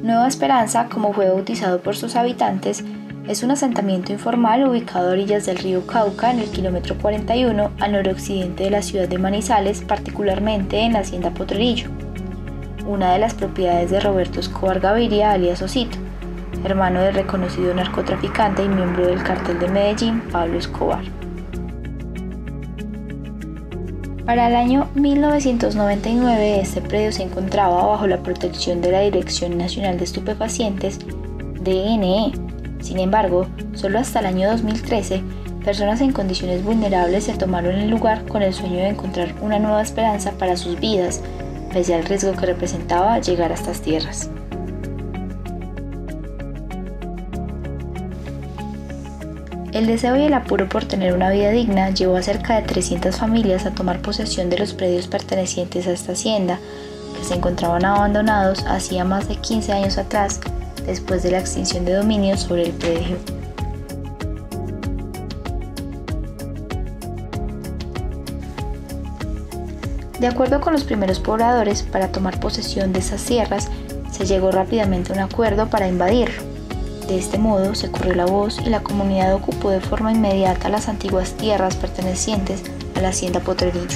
Nueva Esperanza, como fue bautizado por sus habitantes, es un asentamiento informal ubicado a orillas del río Cauca en el kilómetro 41 al noroccidente de la ciudad de Manizales, particularmente en la hacienda Potrerillo, una de las propiedades de Roberto Escobar Gaviria alias Osito, hermano del reconocido narcotraficante y miembro del cartel de Medellín, Pablo Escobar. Para el año 1999 este predio se encontraba bajo la protección de la Dirección Nacional de Estupefacientes, DNE. Sin embargo, solo hasta el año 2013, personas en condiciones vulnerables se tomaron el lugar con el sueño de encontrar una nueva esperanza para sus vidas, pese al riesgo que representaba llegar a estas tierras. El deseo y el apuro por tener una vida digna llevó a cerca de 300 familias a tomar posesión de los predios pertenecientes a esta hacienda, que se encontraban abandonados hacía más de 15 años atrás, después de la extinción de dominio sobre el predio. De acuerdo con los primeros pobladores, para tomar posesión de esas tierras, se llegó rápidamente a un acuerdo para invadirlo. De este modo se corrió la voz y la comunidad ocupó de forma inmediata las antiguas tierras pertenecientes a la hacienda Potrerillo.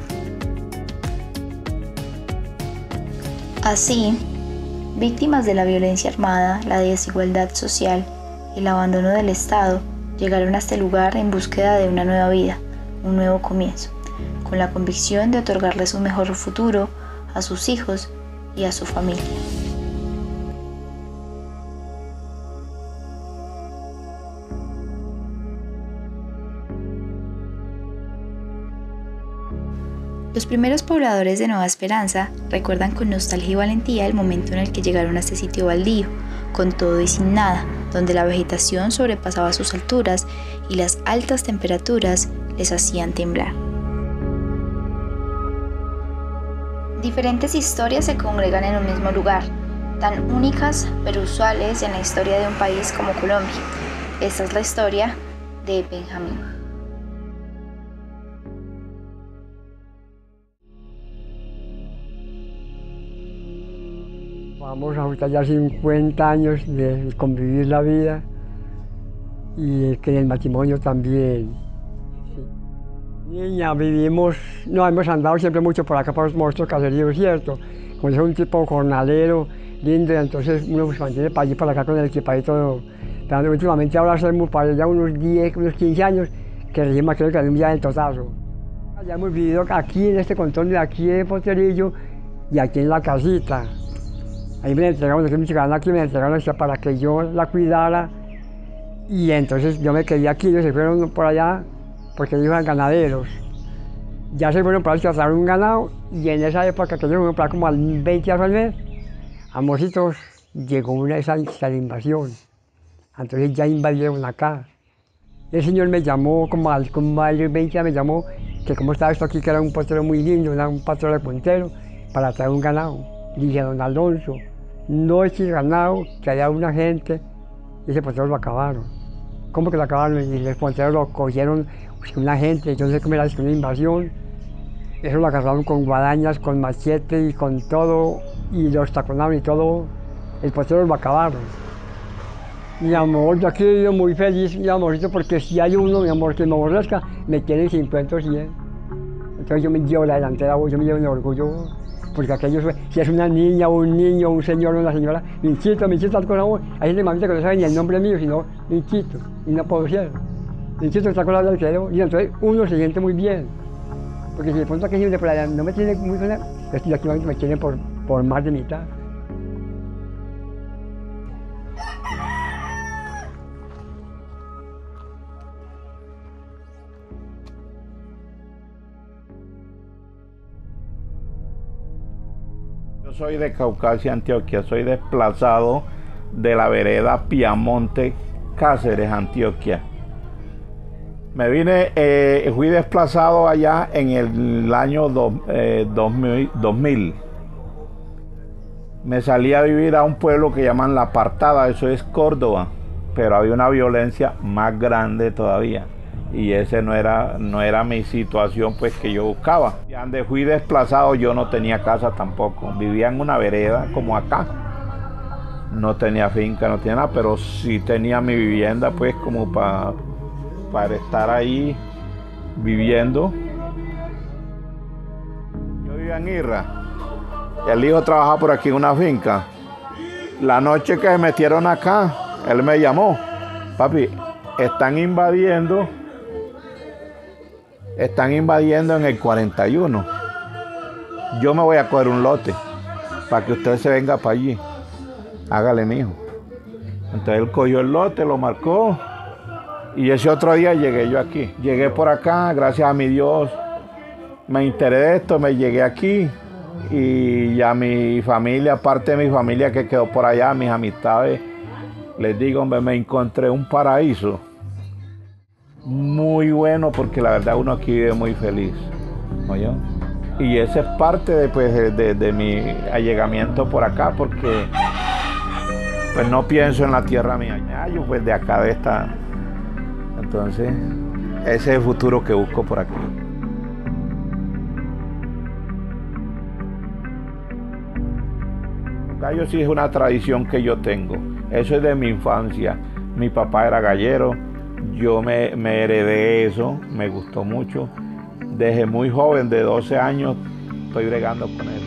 Así, víctimas de la violencia armada, la desigualdad social y el abandono del Estado, llegaron a este lugar en búsqueda de una nueva vida, un nuevo comienzo, con la convicción de otorgarles un mejor futuro a sus hijos y a su familia. Los primeros pobladores de Nueva Esperanza recuerdan con nostalgia y valentía el momento en el que llegaron a este sitio baldío, con todo y sin nada, donde la vegetación sobrepasaba sus alturas y las altas temperaturas les hacían temblar. Diferentes historias se congregan en un mismo lugar, tan únicas pero usuales en la historia de un país como Colombia. Esta es la historia de Benjamín. Vamos ahorita ya 50 años de convivir la vida y que en el matrimonio también. Sí. Niña, hemos andado siempre mucho por acá, por los monstruos caseríos, ¿cierto? Como es un tipo jornalero, lindo, y entonces uno se mantiene para allí, para acá con el equipadito. Pero últimamente ahora hacemos para allá unos 10, unos 15 años que recibimos creo que un día del totazo. Ya hemos vivido aquí en este contorno de aquí de Potrerillo y aquí en la casita. Ahí me la entregaron, aquí me la entregaron para que yo la cuidara y entonces yo me quedé aquí, ellos se fueron por allá porque ellos eran ganaderos. Ya se fueron para cazar un ganado y en esa época que ellos fueron para como al 20 al mes, a Mositos llegó esa invasión. Entonces ya invadieron acá. El señor me llamó como al 20 me llamó que cómo estaba esto aquí, que era un potrero muy lindo, un patrón de puntero, para traer un ganado. Y dije, don Alonso, no eches ganado, que haya una gente, y ese potrero lo acabaron. ¿Cómo que lo acabaron? Y los ponteros lo cogieron pues, con una gente, entonces como era una invasión. Eso lo agarraron con guadañas, con machete y con todo, y los taconaron y todo, el potrero lo acabaron. Mi amor, yo aquí he vivido muy feliz, mi amorcito, porque si hay uno, mi amor, que me aborrezca, me quieren 50 o 100. Entonces yo me llevo la delantera, yo me llevo el orgullo, porque aquello, si es una niña, un niño, un señor o una señora, Minchito, tal cosa, hay gente mamita que no sabe ni el nombre mío, sino Minchito, y no puedo ser. Minchito está con la del dedo, y entonces uno se siente muy bien. Porque si de pronto aquello de por allá no me tiene muy buena, estoy aquí me tiene por más de mitad. Yo soy de Caucasia, Antioquia, soy desplazado de la vereda Piamonte, Cáceres, Antioquia. Fui desplazado allá en el año 2000. Me salí a vivir a un pueblo que llaman La Apartada, eso es Córdoba, pero había una violencia más grande todavía. Y ese no era mi situación pues que yo buscaba. Y donde fui desplazado yo no tenía casa tampoco, vivía en una vereda como acá. no tenía finca, no tenía nada, pero sí tenía mi vivienda, pues, como para estar ahí viviendo. Yo vivía en Irra, el hijo trabajaba por aquí en una finca. La noche que se metieron acá, él me llamó: papi, están invadiendo en el 41. Yo me voy a coger un lote para que usted se venga para allí. Hágale, mijo. Entonces él cogió el lote, lo marcó, y ese otro día llegué yo aquí. Llegué por acá, gracias a mi Dios, me enteré de esto, me llegué aquí, y ya mi familia, parte de mi familia que quedó por allá, mis amistades, les digo, hombre, me encontré un paraíso muy bueno, porque la verdad uno aquí vive muy feliz, ¿oyó? Y esa es parte de mi allegamiento por acá, porque pues no pienso en la tierra mía, yo pues de acá, de esta. Entonces, ese es el futuro que busco por aquí. Gallo sí es una tradición que yo tengo, eso es de mi infancia. Mi papá era gallero, yo me heredé eso, me gustó mucho. Desde muy joven, de 12 años, estoy bregando con eso.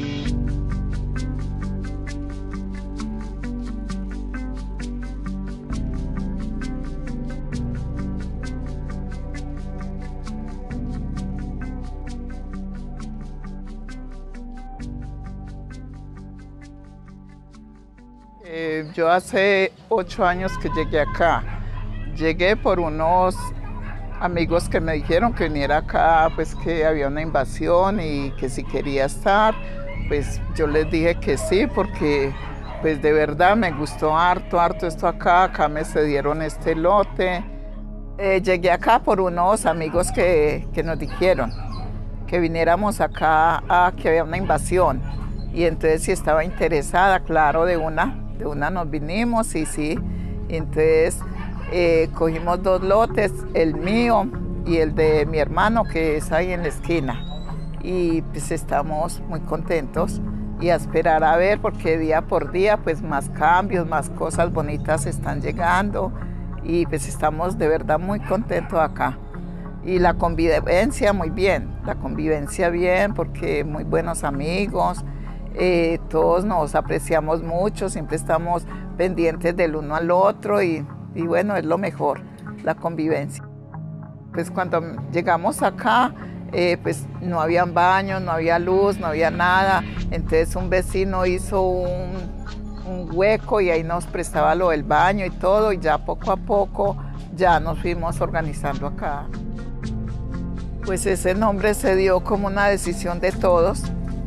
Yo hace 8 años que llegué acá. Llegué por unos amigos que me dijeron que viniera acá, pues que había una invasión y que si quería estar, pues yo les dije que sí, porque pues de verdad me gustó harto esto acá me cedieron este lote. Llegué acá por unos amigos que nos dijeron que viniéramos acá, que había una invasión, y entonces si estaba interesada, claro, de una nos vinimos, y sí, y entonces cogimos 2 lotes, el mío y el de mi hermano, que es ahí en la esquina, y pues estamos muy contentos y a esperar a ver, porque día por día pues más cambios, más cosas bonitas están llegando, y pues estamos de verdad muy contentos acá. Y la convivencia muy bien, porque muy buenos amigos, todos nos apreciamos mucho, siempre estamos pendientes del uno al otro, y bueno, es lo mejor, la convivencia. Pues cuando llegamos acá, pues no habían baños, no había luz, no había nada, entonces un vecino hizo un hueco y ahí nos prestaba lo del baño y todo, y ya poco a poco ya nos fuimos organizando acá. Pues ese nombre se dio como una decisión de todos,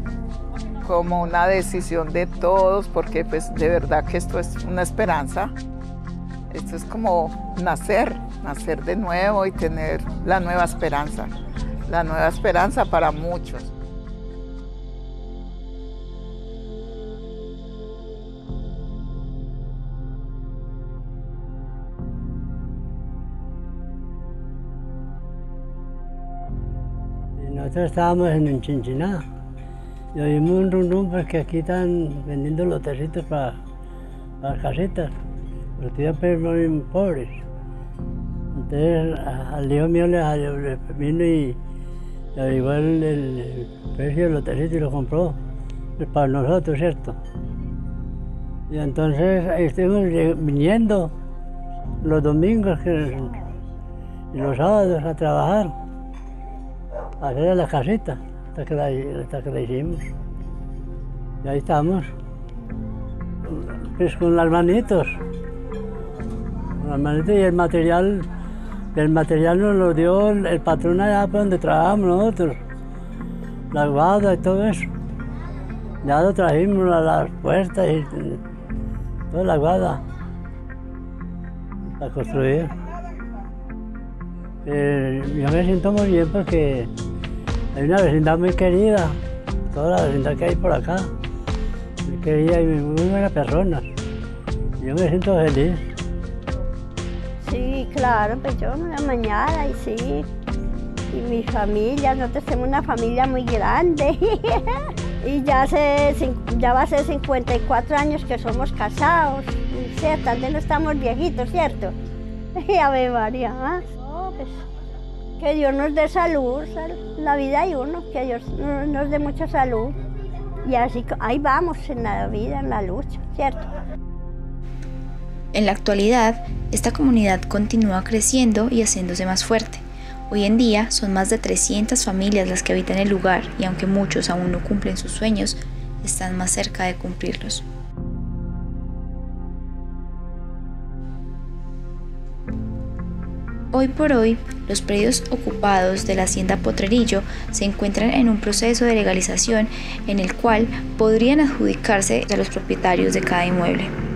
porque pues de verdad que esto es una esperanza. Esto es como nacer de nuevo y tener la nueva esperanza para muchos. Nosotros estábamos en Chinchiná y oímos un rum porque aquí están vendiendo lotecitos para las casitas, los tíos muy pobres. Entonces al hijo mío le vino y le averiguó el precio del lotecito y lo compró, pues para nosotros, ¿cierto? Y entonces ahí estuvimos viniendo los domingos y los sábados a trabajar, a hacer la casita, hasta que la hicimos. Y ahí estamos, pues con las manitos. Y el material nos lo dio el patrón allá por donde trabajamos nosotros, la guada y todo eso. Ya lo trajimos a las puertas y toda la guada para construir. Yo me siento muy bien porque hay una vecindad muy querida, toda la vecindad que hay por acá, muy querida y muy buenas personas. Yo me siento feliz. Sí, claro, pues yo en la mañana y sí, y mi familia, nosotros tenemos una familia muy grande. Y ya va a ser 54 años que somos casados, ¿cierto? Tal no estamos viejitos, ¿cierto? Y Ave María, ¿ah? No, pues, que Dios nos dé salud, la vida hay uno, que Dios nos dé mucha salud. Y así, ahí vamos en la vida, en la lucha, ¿cierto? En la actualidad, esta comunidad continúa creciendo y haciéndose más fuerte. Hoy en día son más de 300 familias las que habitan el lugar y aunque muchos aún no cumplen sus sueños, están más cerca de cumplirlos. Hoy por hoy, los predios ocupados de la Hacienda Potrerillo se encuentran en un proceso de legalización en el cual podrían adjudicarse a los propietarios de cada inmueble.